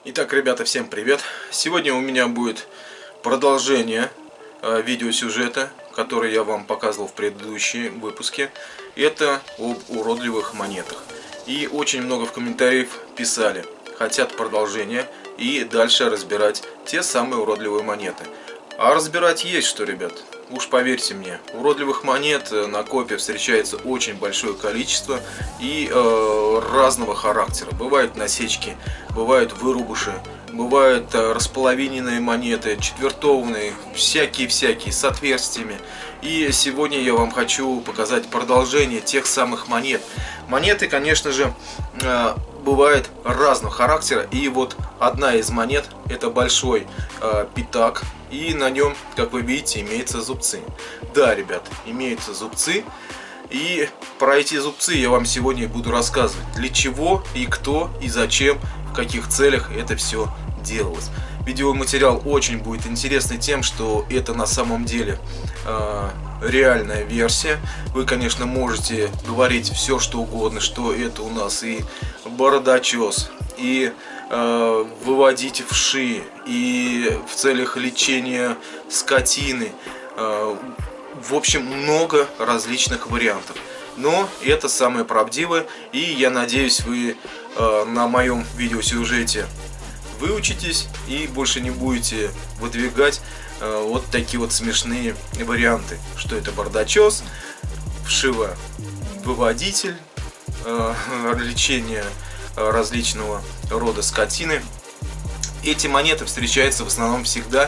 Итак, ребята, всем привет! Сегодня у меня будет продолжение видеосюжета, который я вам показывал в предыдущем выпуске. Это об уродливых монетах. И очень много в комментариях писали, хотят продолжения и дальше разбирать те самые уродливые монеты. А разбирать есть что, ребят. Уж поверьте мне, уродливых монет на копе встречается очень большое количество и разного характера. Бывают насечки, бывают вырубыши, бывают располовиненные монеты, четвертованные, всякие-всякие, с отверстиями. И сегодня я вам хочу показать продолжение тех самых монет. Монеты, конечно же, бывают разного характера. И вот одна из монет — это большой пятак. И на нем, как вы видите, имеются зубцы. Да, ребят, имеются зубцы. И про эти зубцы я вам сегодня буду рассказывать. Для чего и кто и зачем, в каких целях это все делалось. Видеоматериал очень будет интересный тем, что это на самом деле реальная версия. Вы, конечно, можете говорить все, что угодно, что это у нас и бородачес, и выводить вши, и в целях лечения скотины. В общем, много различных вариантов. Но это самое правдивое, и я надеюсь, вы на моем видеосюжете выучитесь и больше не будете выдвигать вот такие вот смешные варианты, что это бардачес, вшивовыводитель, лечение различного рода скотины. Эти монеты встречаются в основном всегда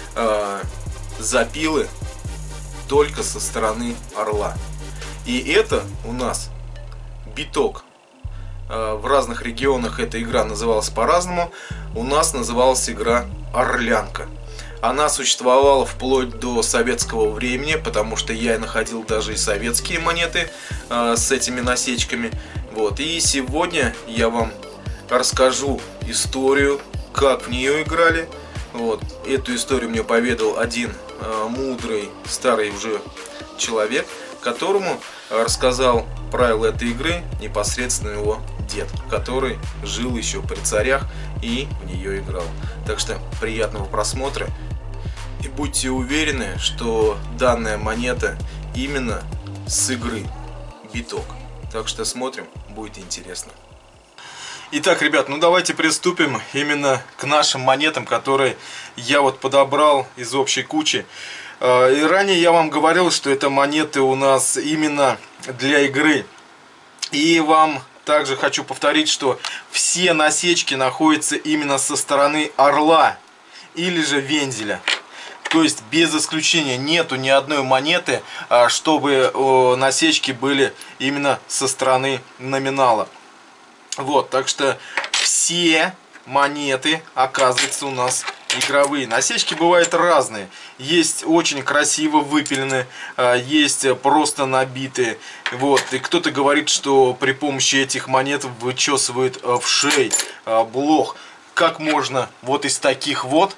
запилы только со стороны орла. И это у нас биток. В разных регионах эта игра называлась по-разному. У нас называлась игра орлянка. Она существовала вплоть до советского времени, потому что я находил даже и советские монеты с этими насечками. Вот. И сегодня я вам расскажу историю, как в нее играли. Вот. Эту историю мне поведал один мудрый старый уже человек, которому рассказал правила этой игры непосредственно его дед, который жил еще при царях и в нее играл. Так что приятного просмотра. И будьте уверены, что данная монета именно с игры биток. Так что смотрим, будет интересно. Итак, ребят, ну давайте приступим именно к нашим монетам, которые я вот подобрал из общей кучи. И ранее я вам говорил, что это монеты у нас именно для игры. И вам также хочу повторить, что все насечки находятся именно со стороны орла или же вензеля. То есть без исключения нету ни одной монеты, чтобы насечки были именно со стороны номинала. Вот, так что все монеты, оказывается, у нас игровые. Насечки бывают разные. Есть очень красиво выпиленные, есть просто набитые. Вот, и кто-то говорит, что при помощи этих монет вычесывают вшей, блох. Как можно вот из таких вот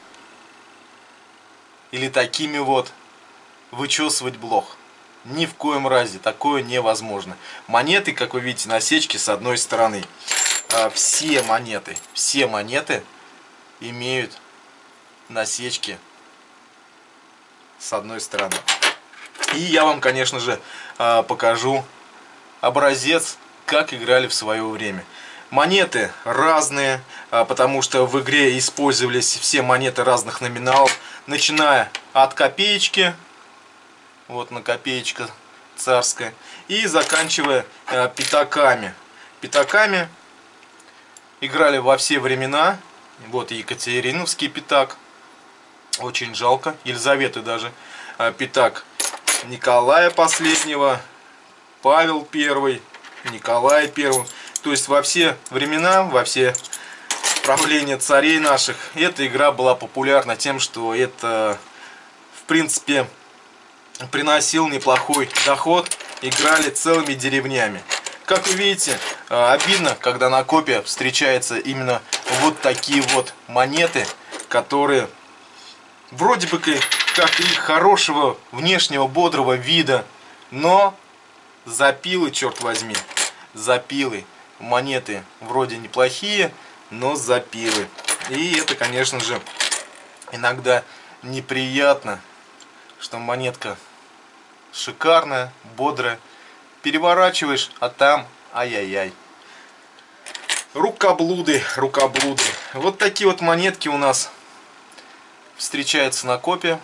или такими вот вычесывать блох? Ни в коем разе, такое невозможно. Монеты, как вы видите, насечки с одной стороны. Все монеты имеют насечки с одной стороны. И я вам, конечно же, покажу образец, как играли в свое время. Монеты разные, потому что в игре использовались все монеты разных номиналов, начиная от копеечки, вот на копеечка царская, и заканчивая пятаками. Пятаками играли во все времена. Вот Екатериновский пятак, очень жалко, Елизаветы даже, пятак Николая последнего, Павел I, Николай I. То есть во все времена, во все правления царей наших эта игра была популярна тем, что это, в принципе, приносил неплохой доход, играли целыми деревнями. Как вы видите, обидно, когда на копе встречаются именно вот такие вот монеты, которые вроде бы как и хорошего внешнего бодрого вида, но запилы, черт возьми, запилы. Монеты вроде неплохие, но запилы. И это, конечно же, иногда неприятно, что монетка шикарная, бодрая. Переворачиваешь, а там ай-яй-яй. Рукоблуды, рукоблуды. Вот такие вот монетки у нас встречаются на копе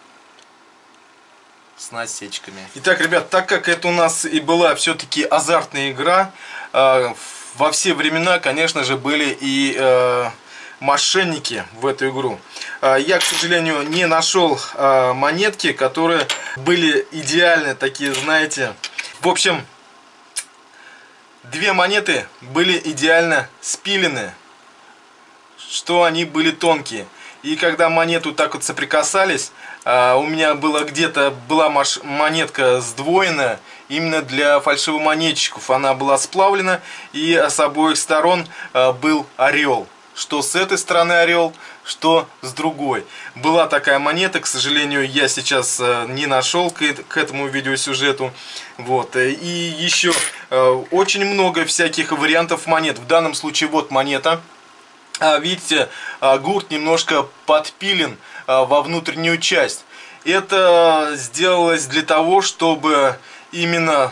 с насечками. Итак, ребят, так как это у нас и была все-таки азартная игра, во все времена, конечно же, были и мошенники в эту игру. Я, к сожалению, не нашел монетки, которые были идеальны, такие, знаете. В общем, две монеты были идеально спилены, что они были тонкие. И когда монету так вот соприкасались, у меня была монетка сдвоенная именно для фальшивомонетчиков. Она была сплавлена, и с обоих сторон был орел. Что с этой стороны орел, что с другой. Была такая монета, к сожалению, я сейчас не нашел к этому видеосюжету. Вот. И еще очень много всяких вариантов монет. В данном случае вот монета. Видите, гурт немножко подпилен во внутреннюю часть. Это сделалось для того, чтобы именно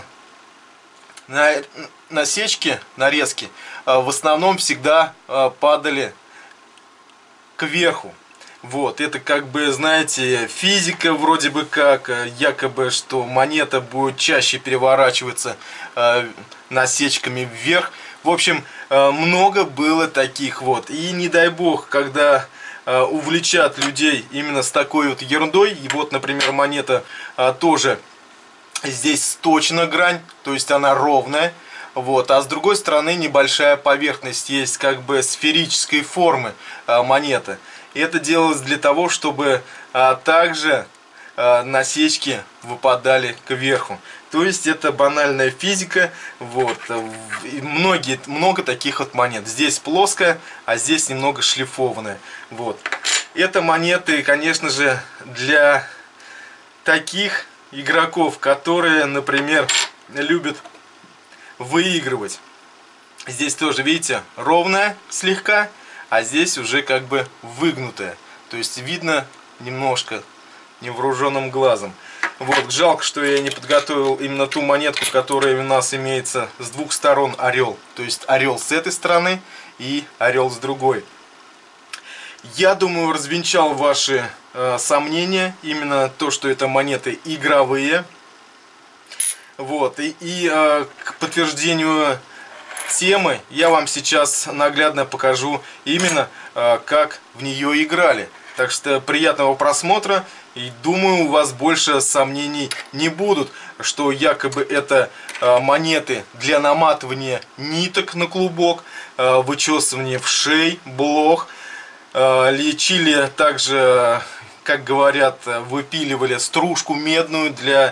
насечки, нарезки в основном всегда падали кверху. Вот, это как бы, знаете, физика вроде бы как, якобы, что монета будет чаще переворачиваться насечками вверх. В общем, много было таких вот. И не дай бог, когда увлечат людей именно с такой вот ерундой. И вот, например, монета тоже здесь сточена грань, то есть она ровная. Вот, а с другой стороны небольшая поверхность есть, как бы сферической формы монеты. И это делалось для того, чтобы также насечки выпадали кверху. То есть это банальная физика. Вот. И много таких вот монет. Здесь плоская, а здесь немного шлифованная. Вот. Это монеты, конечно же, для таких игроков, которые, например, любят выигрывать. Здесь тоже, видите, ровная слегка, а здесь уже как бы выгнутая. То есть видно немножко невооруженным глазом. Вот, жалко, что я не подготовил именно ту монетку, которая у нас имеется с двух сторон орел. То есть орел с этой стороны и орел с другой. Я думаю, развенчал ваши сомнения. Именно то, что это монеты игровые. Вот, и к подтверждению темы я вам сейчас наглядно покажу именно как в нее играли. Так что приятного просмотра, и думаю, у вас больше сомнений не будут, что якобы это монеты для наматывания ниток на клубок, вычесывания вшей, блох, лечили также, как говорят, выпиливали стружку медную для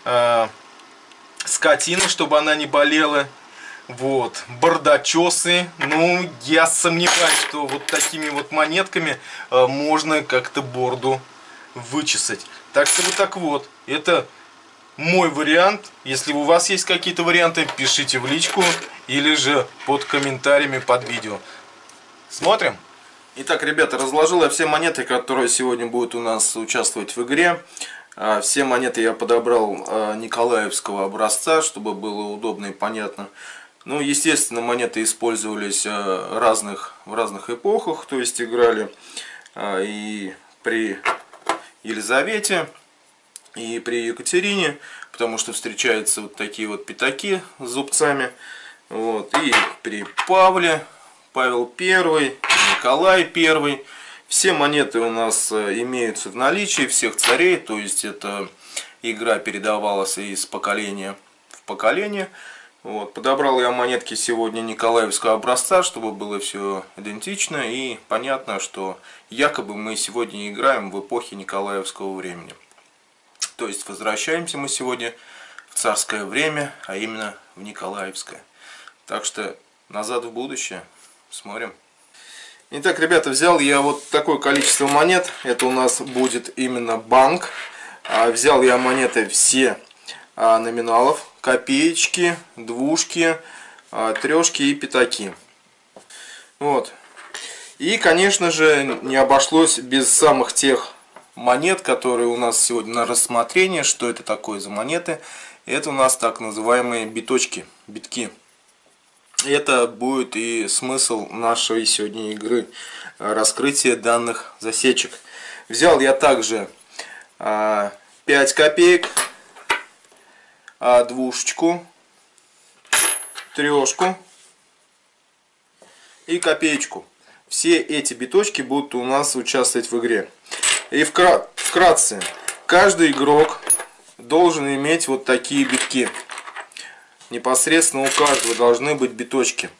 скотины, чтобы она не болела. Вот, бардачесы. Ну, я сомневаюсь, что вот такими вот монетками можно как-то борду вычесать. Так что вот, это мой вариант. Если у вас есть какие-то варианты, пишите в личку или же под комментариями под видео. Смотрим. Итак, ребята, разложил я все монеты, которые сегодня будут у нас участвовать в игре. Все монеты я подобрал николаевского образца, чтобы было удобно и понятно. Ну, естественно, монеты использовались в разных эпохах, то есть играли и при Елизавете, и при Екатерине, потому что встречаются вот такие вот пятаки с зубцами. Вот, и при Павле, Павел I, Николай I. Все монеты у нас имеются в наличии, всех царей, то есть эта игра передавалась из поколения в поколение. Вот. Подобрал я монетки сегодня николаевского образца, чтобы было все идентично и понятно, что якобы мы сегодня играем в эпохе николаевского времени. То есть возвращаемся мы сегодня в царское время, а именно в николаевское. Так что назад в будущее. Смотрим. Итак, ребята, взял я вот такое количество монет. Это у нас будет именно банк. Взял я монеты все номиналов. Копеечки, двушки, трешки и пятаки. Вот. И И, конечно же, не обошлось без самых тех монет, которые у нас сегодня на рассмотрение. Что это такое за монеты? Это у нас так называемые биточки, битки. Это будет и смысл нашей сегодня игры, раскрытие данных засечек. Взял я также 5 копеек, двушечку, трешку и копеечку. Все эти биточки будут у нас участвовать в игре. И вкратце, каждый игрок должен иметь вот такие битки. Непосредственно у каждого должны быть биточки.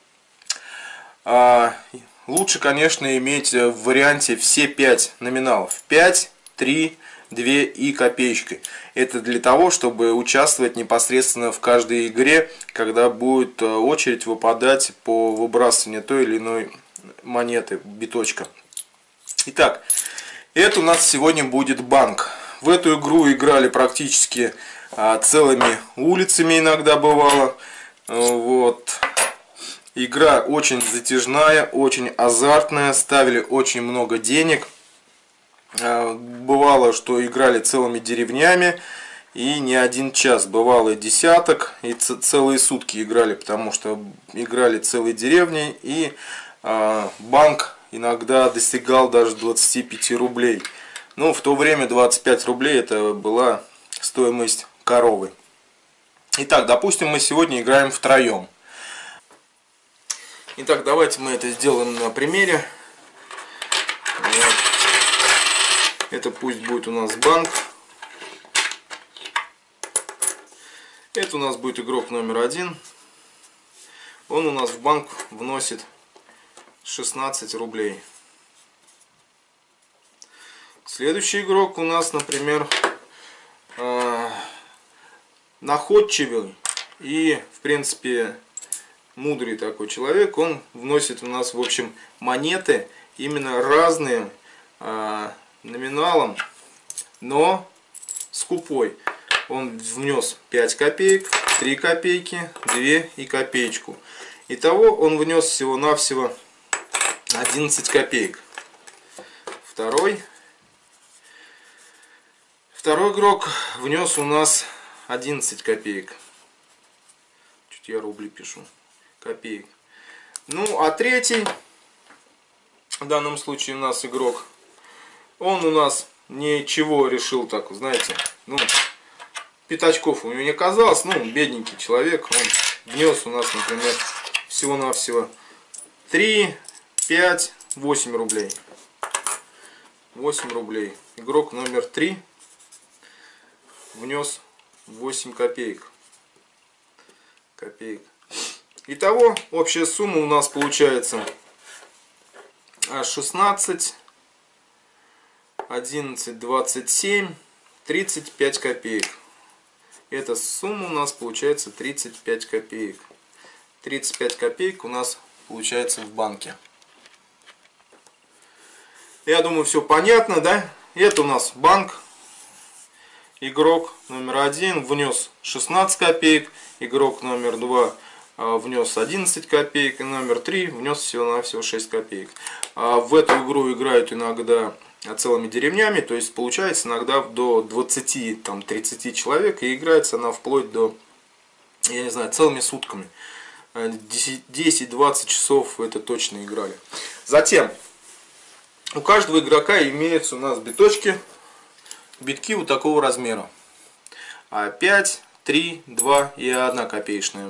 Лучше, конечно, иметь в варианте все 5 номиналов. 5, 3, 2 и копеечкой. Это для того, чтобы участвовать непосредственно в каждой игре, когда будет очередь выпадать по выбрасыванию той или иной монеты, биточка. Итак, это у нас сегодня будет банк. В эту игру играли практически целыми улицами, иногда бывало. Вот. Игра очень затяжная, очень азартная, ставили очень много денег. Бывало, что играли целыми деревнями и не один час. Бывало и десяток, и целые сутки играли, потому что играли целые деревни, и банк иногда достигал даже 25 рублей. Ну, в то время 25 рублей это была стоимость коровы. Итак, допустим, мы сегодня играем втроем. Итак, давайте мы это сделаем на примере. Вот. Это пусть будет у нас банк. Это у нас будет игрок номер 1. Он у нас в банк вносит 16 рублей. Следующий игрок у нас, например, находчивый и, в принципе, мудрый такой человек. Он вносит у нас, в общем, монеты именно разные номиналом, но скупой. Он внес 5 копеек, 3 копейки, 2 и копеечку. Итого он внес всего-навсего 11 копеек. Второй игрок внес у нас 11 копеек. Чуть я рубли пишу. Копеек. Ну, а третий, в данном случае у нас игрок, он у нас ничего решил так, знаете, ну, пятачков у него не оказалось, ну, бедненький человек, он внес у нас, например, всего-навсего 3, 5, 8 рублей. 8 рублей. Игрок номер 3 внес 8 копеек. Итого, общая сумма у нас получается 16, 11, 27, 35 копеек. Эта сумма у нас получается 35 копеек. 35 копеек у нас получается в банке. Я думаю, все понятно, да? Это у нас банк. Игрок номер 1 внес 16 копеек. Игрок номер 2 внес 11 копеек. И номер 3 внес всего-навсего 6 копеек. В эту игру играют иногда целыми деревнями. То есть получается иногда до 20-30 человек. И играется она вплоть до, я не знаю, целыми сутками. 10-20 часов это точно играли. Затем у каждого игрока имеются у нас биточки. Битки вот такого размера. 5, 3, 2 и 1 копеечная.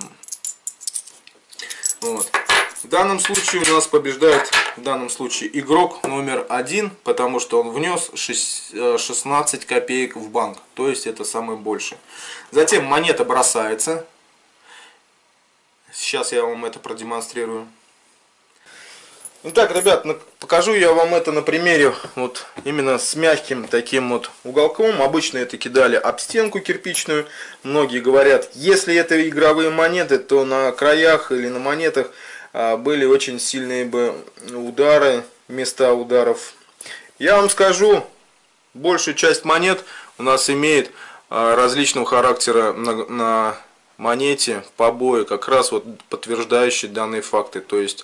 Вот. В данном случае у нас побеждает игрок номер 1, потому что он внес 16 копеек в банк. То есть это самое большее. Затем монета бросается. Сейчас я вам это продемонстрирую. Итак, ребят, покажу я вам это на примере вот именно с мягким таким вот уголком. Обычно это кидали об стенку кирпичную. Многие говорят, если это игровые монеты, то на краях или на монетах были очень сильные бы удары, места ударов. Я вам скажу, большая часть монет у нас имеет различного характера на монете побои, как раз вот подтверждающие данные факты. То есть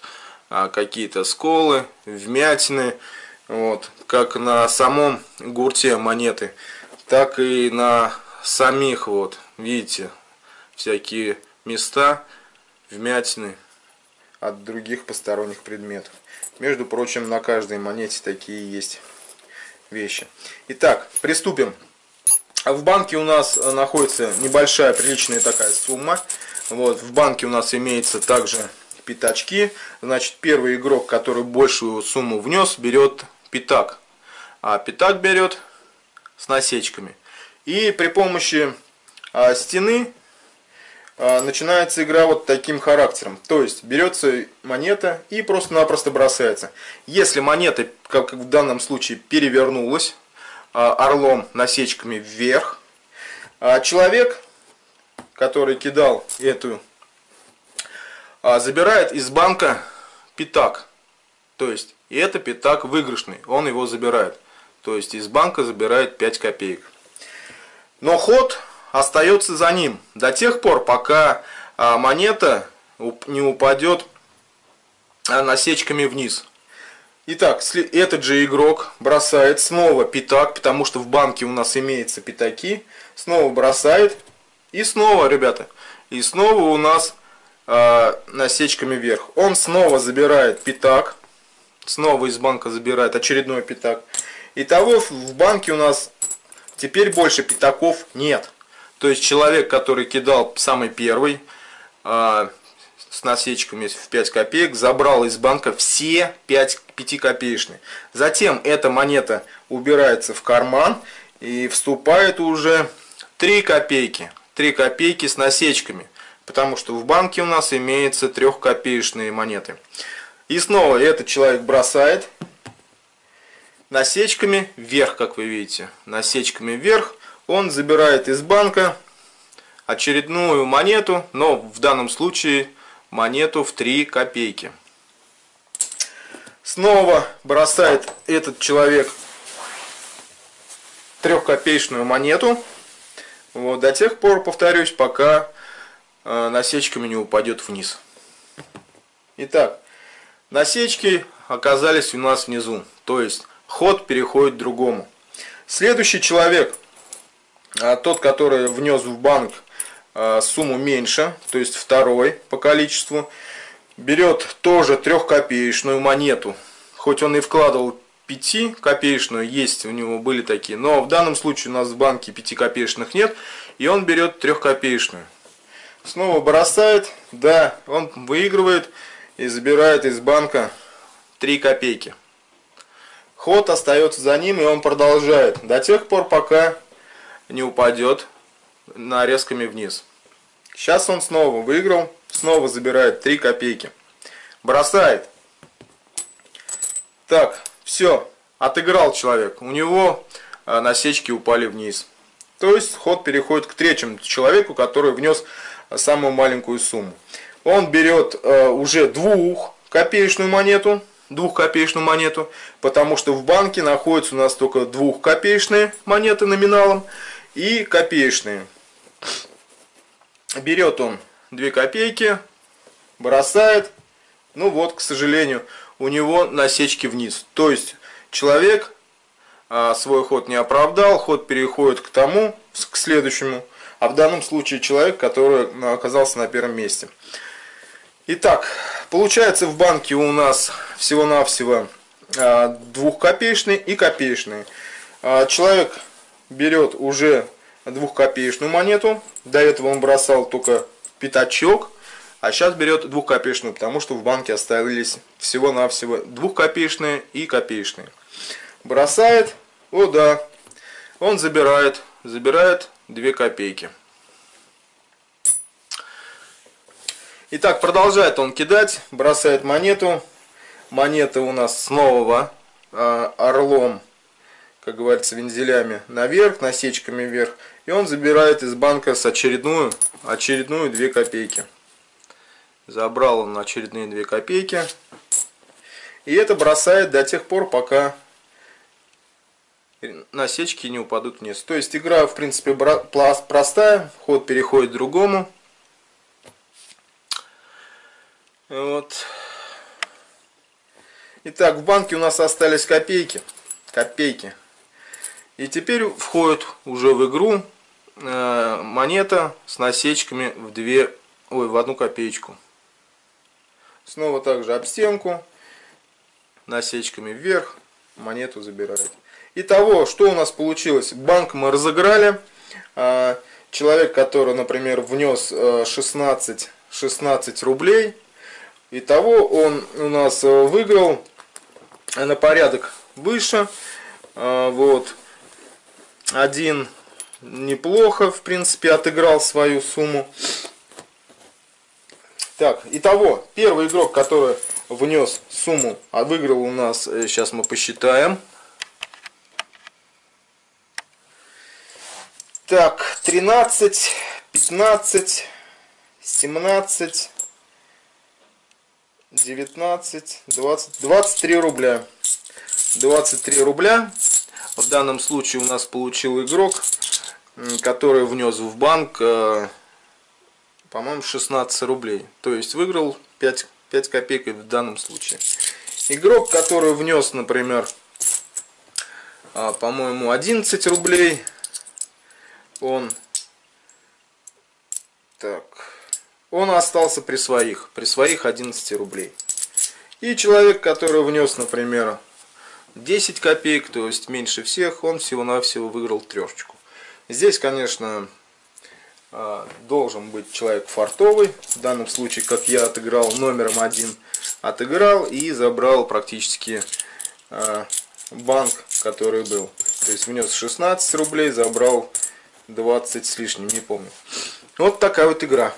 какие-то сколы, вмятины, вот, как на самом гурте монеты, так и на самих, вот, видите, всякие места, вмятины от других посторонних предметов. Между прочим, на каждой монете такие есть вещи. Итак, приступим. В банке у нас находится небольшая, приличная такая сумма. Вот, в банке у нас имеется также пятачки. Значит, первый игрок, который большую сумму внес, берет пятак. А пятак берет с насечками. И при помощи стены начинается игра вот таким характером. То есть берется монета и просто-напросто бросается. Если монета, как в данном случае, перевернулась орлом насечками вверх, человек, который кидал эту, забирает из банка пятак. То есть, и это пятак выигрышный, он его забирает. То есть, из банка забирает 5 копеек. Но ход остается за ним до тех пор, пока монета не упадет насечками вниз. Итак, этот же игрок бросает снова пятак, потому что в банке у нас имеются пятаки. Снова бросает. И снова, ребята, и снова у нас насечками вверх. Он снова забирает пятак. Снова из банка забирает очередной пятак. Итого в банке у нас теперь больше пятаков нет. То есть человек, который кидал самый первый с насечками в 5 копеек, забрал из банка все 5-копеечные. Затем эта монета убирается в карман и вступает уже 3 копейки. 3 копейки с насечками. Потому что в банке у нас имеются 3-копеечные монеты. И снова этот человек бросает насечками вверх, как вы видите. Насечками вверх. Он забирает из банка очередную монету, но в данном случае монету в 3 копейки. Снова бросает этот человек 3-копеечную монету. Вот, до тех пор, повторюсь, пока насечками не упадет вниз. Итак, насечки оказались у нас внизу. То есть ход переходит к другому. Следующий человек, тот, который внес в банк сумму меньше, то есть второй по количеству, берет тоже 3-копеечную монету. Хоть он и вкладывал 5-копеечную, есть у него были такие, но в данном случае у нас в банке 5-копеечных нет, и он берет 3-копеечную. Снова бросает, да, он выигрывает и забирает из банка 3 копейки. Ход остается за ним, и он продолжает до тех пор, пока не упадет нарезками вниз. Сейчас он снова выиграл, снова забирает 3 копейки. Бросает. Так, все, отыграл человек. У него насечки упали вниз. То есть ход переходит к третьему человеку, который внес самую маленькую сумму. Он берет уже 2-копеечную монету. 2-копеечную монету, потому что в банке находятся у нас только 2-копеечные монеты номиналом и копеечные. Берет он 2 копейки, бросает. Ну вот, к сожалению, у него насечки вниз. То есть человек свой ход не оправдал, ход переходит к следующему, а в данном случае человек, который оказался на первом месте. Итак, получается в банке у нас всего-навсего 2-копеечные и копеечные. Человек берет уже 2-копеечную монету. До этого он бросал только пятачок, а сейчас берет 2-копеечную, потому что в банке остались всего-навсего 2-копеечные и копеечные. Бросает, о да, он забирает 2 копейки. Итак, продолжает он кидать, бросает монету. Монета у нас снова орлом, как говорится, вензелями наверх, насечками вверх. И он забирает из банка с очередную 2 копейки. Забрал он очередные 2 копейки. И это бросает до тех пор, пока насечки не упадут вниз. То есть игра, в принципе, простая. Ход переходит к другому. Вот. Итак, в банке у нас остались копейки. И теперь входит уже в игру монета с насечками в одну копеечку. Снова также об стенку, насечками вверх, монету забирает. Итого, что у нас получилось? Банк мы разыграли. Человек, который, например, внес 16 рублей, итого он у нас выиграл на порядок выше. Вот. Один неплохо, в принципе, отыграл свою сумму. Так, итого, первый игрок, который внес сумму, а выиграл у нас, сейчас мы посчитаем. Так, 13, 15, 17, 19, 20, 23 рубля. 23 рубля. В данном случае у нас получил игрок, который внес в банк, по-моему, 16 рублей. То есть выиграл 5 копеек в данном случае. Игрок, который внес, например, по-моему, 11 рублей. Он остался при своих 11 рублей. И человек, который внес, например, 10 копеек, то есть меньше всех, он всего-навсего выиграл трешечку. Здесь, конечно, должен быть человек фартовый. В данном случае, как я отыграл номером 1, отыграл и забрал практически банк, который был. То есть внес 16 рублей, забрал 20 с лишним, не помню. Вот такая вот игра.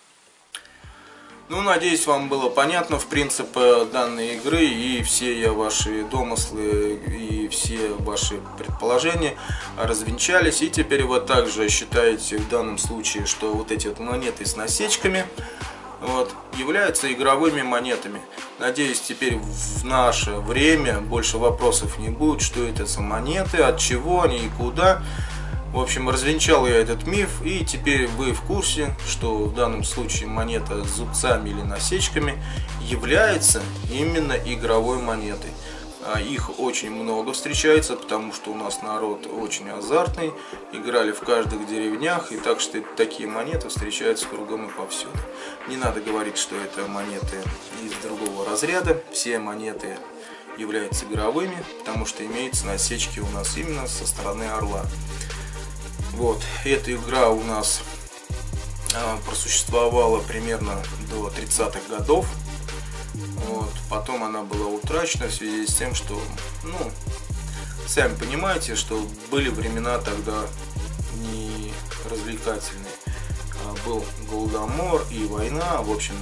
Ну, надеюсь, вам было понятно в принципе данной игры, и все ваши домыслы и все ваши предположения развенчались. И теперь вы также считаете в данном случае, что вот эти вот монеты с насечками являются игровыми монетами. Надеюсь, теперь в наше время больше вопросов не будет, что это за монеты, от чего они и куда. В общем, развенчал я этот миф, и теперь вы в курсе, что в данном случае монета с зубцами или насечками является именно игровой монетой. Их очень много встречается, потому что у нас народ очень азартный, играли в каждых деревнях, и так что такие монеты встречаются кругом и повсюду. Не надо говорить, что это монеты из другого разряда, все монеты являются игровыми, потому что имеются насечки у нас именно со стороны орла. Вот, эта игра у нас просуществовала примерно до 30-х годов. Вот, потом она была утрачена в связи с тем, что, ну, сами понимаете, что были времена тогда не развлекательные. Был голодомор и война, в общем,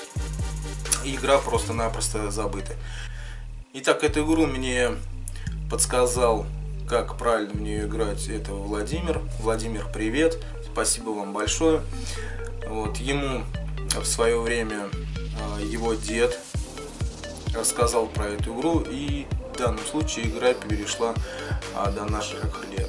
игра просто-напросто забыта. Итак, эту игру мне подсказал, как правильно в нее играть, это Владимир. Владимир, привет, спасибо вам большое. Вот, ему в свое время его дед рассказал про эту игру, и в данном случае игра перешла до наших лет.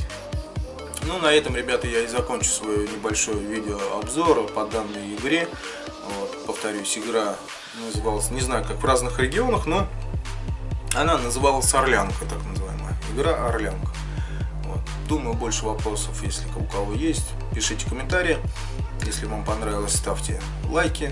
Ну, на этом, ребята, я и закончу свой небольшой видеообзор по данной игре. Вот, повторюсь, игра называлась, не знаю, как в разных регионах, но она называлась Орлянка, так называемая. Игра Орлянка. Вот. Думаю, больше вопросов, если у кого есть, пишите комментарии. Если вам понравилось, ставьте лайки.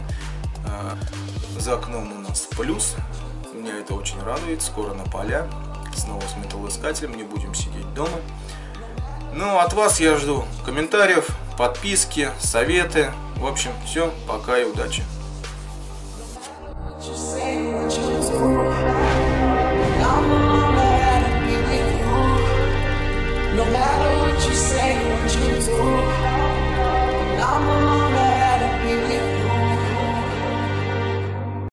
За окном у нас плюс. Меня это очень радует. Скоро на поля. Снова с металлоискателем. Не будем сидеть дома. Ну, от вас я жду комментариев, подписки, советы. В общем, все. Пока и удачи.